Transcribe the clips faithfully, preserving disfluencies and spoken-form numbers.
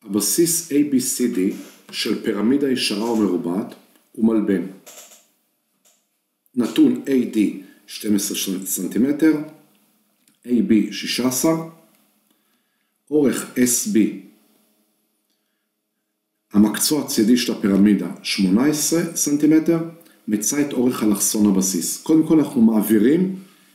הבסיס A B C D של פירמידה ישרה או מרובעת הוא מלבן. נתון A D שתים עשרה סנטימטר, A B שישה עשר, אורך S B, המקצוע הצידי של הפירמידה שמונה עשרה סנטימטר, מצא את אורך אלכסון הבסיס. קודם כל אנחנו מעבירים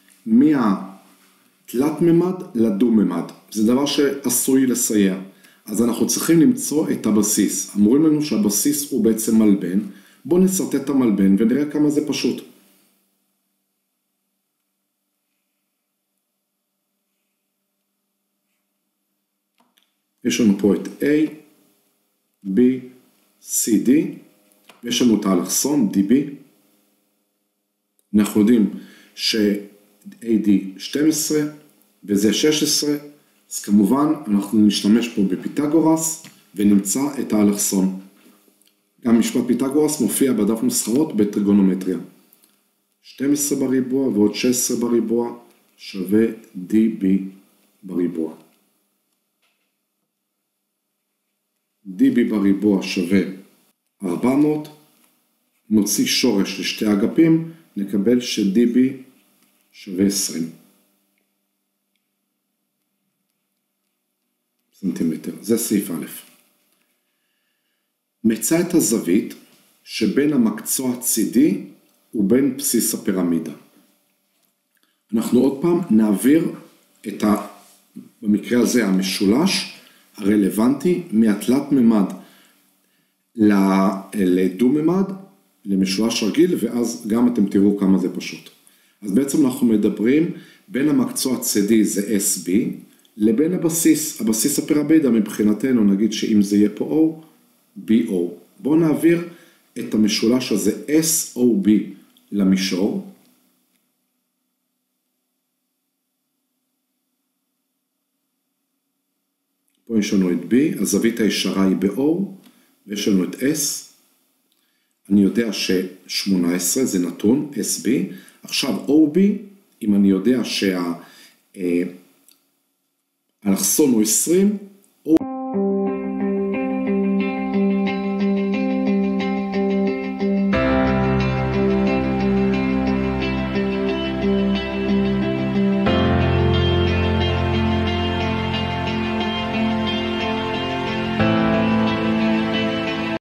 מהתלת ממד לדו ממד. זה דבר שעשוי לסייע. אז אנחנו צריכים למצוא את הבסיס. אמורים לנו שהבסיס הוא בעצם מלבן. בואו נסרטט את המלבן ונראה כמה זה פשוט. יש לנו פה את A, B, C, D, ויש לנו את האלכסון D B. אנחנו יודעים ש-A D שתים עשרה וזה שש עשרה, אז כמובן אנחנו נשתמש פה בפיתגורס ונמצא את האלכסון. גם משפט פיתגורס מופיע בדף נוסחאות בטריגונומטריה. שתים עשרה בריבוע ועוד שש עשרה בריבוע שווה D B בריבוע. D B בריבוע שווה ארבע מאות, נוציא שורש לשתי אגפים, נקבל ש-D B שווה עשרים סנטימטר. זה סעיף א'. מצא את הזווית שבין המקצוע הצידי ובין בסיס הפירמידה. אנחנו עוד פעם נעביר את ה... במקרה הזה המשולש הרלוונטי מהתלת ממד לדו ממד, למשולש רגיל, ואז גם אתם תראו כמה זה פשוט. אז בעצם אנחנו מדברים בין המקצוע הצידי זה S B, לבין הבסיס, הבסיס הפירמידה מבחינתנו, נגיד שאם זה יהיה פה O, B O. בואו נעביר את המשולש הזה S O B למישור. פה יש לנו את B, הזווית הישרה היא ב-O, ויש לנו את S. אני יודע ש-שמונה עשרה זה נתון, S B. עכשיו O B, אם אני יודע שהאלכסון הוא עשרים, O...